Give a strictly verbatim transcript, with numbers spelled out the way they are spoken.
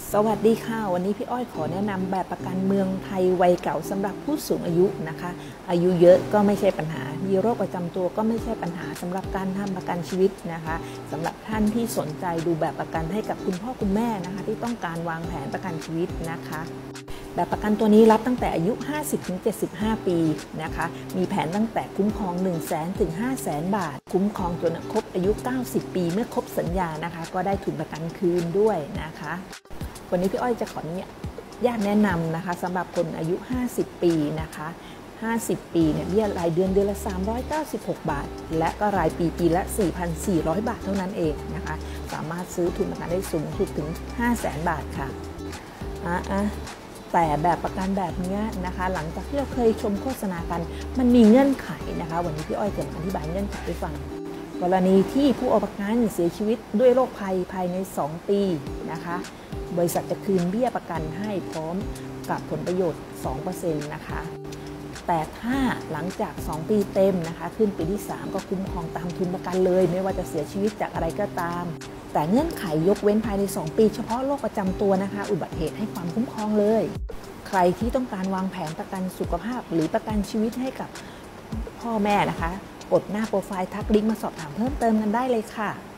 สวัสดีค่ะวันนี้พี่อ้อยขอแนะนำแบบประกันเมืองไทยวัยเก่าสำหรับผู้สูงอายุนะคะอายุเยอะก็ไม่ใช่ปัญหามีโรคประจำตัวก็ไม่ใช่ปัญหาสำหรับการทำประกันชีวิตนะคะสำหรับท่านที่สนใจดูแบบประกันให้กับคุณพ่อคุณแม่นะคะที่ต้องการวางแผนประกันชีวิตนะคะแบบประกันตัวนี้รับตั้งแต่อายุ ห้าสิบถึงเจ็ดสิบห้า ปีนะคะมีแผนตั้งแต่คุ้มครอง หนึ่งแสน ถึง ห้าแสน บาทคุ้มครองจนครบอายุ เก้าสิบ ปีเมื่อครบสัญญานะคะก็ได้ทุนประกันคืนด้วยนะคะวันนี้พี่อ้อยจะขออนุญาตแนะนำนะคะสำหรับคนอายุ ห้าสิบ ปีนะคะห้าสิบ ปีเนี่ยเบี้ยรายเดือนเดือนละ สามร้อยเก้าสิบหก บาทและก็รายปีปีละ สี่พันสี่ร้อย บาทเท่านั้นเองนะคะสามารถซื้อทุนประกันได้สูงสุดถึง ห้าแสน บาทค่ะอ่ะอ่ะแต่แบบประกันแบบนี้นะคะหลังจากที่เราเคยชมโฆษณากันมันมีเงื่อนไขนะคะวันนี้พี่อ้อยจะมาอธิบายเงื่อนไขให้ฟังกรณีที่ผู้เอาประกันเสียชีวิตด้วยโรคภัยภายในสองปีนะคะบริษัทจะคืนเบี้ยประกันให้พร้อมกับผลประโยชน์ สองเปอร์เซ็นต์ นะคะแต่ถ้าหลังจากสองปีเต็มนะคะขึ้นปีที่สามก็คุ้มครองตามทุนประกันเลยไม่ว่าจะเสียชีวิตจากอะไรก็ตามแต่เงื่อนไขยกเว้นภายในสองปีเฉพาะโรคประจำตัวนะคะอุบัติเหตุให้ความคุ้มครองเลยใครที่ต้องการวางแผนประกันสุขภาพหรือประกันชีวิตให้กับพ่อแม่นะคะกดหน้าโปรไฟล์ทักลิงก์มาสอบถามเพิ่มเติมกันได้เลยค่ะ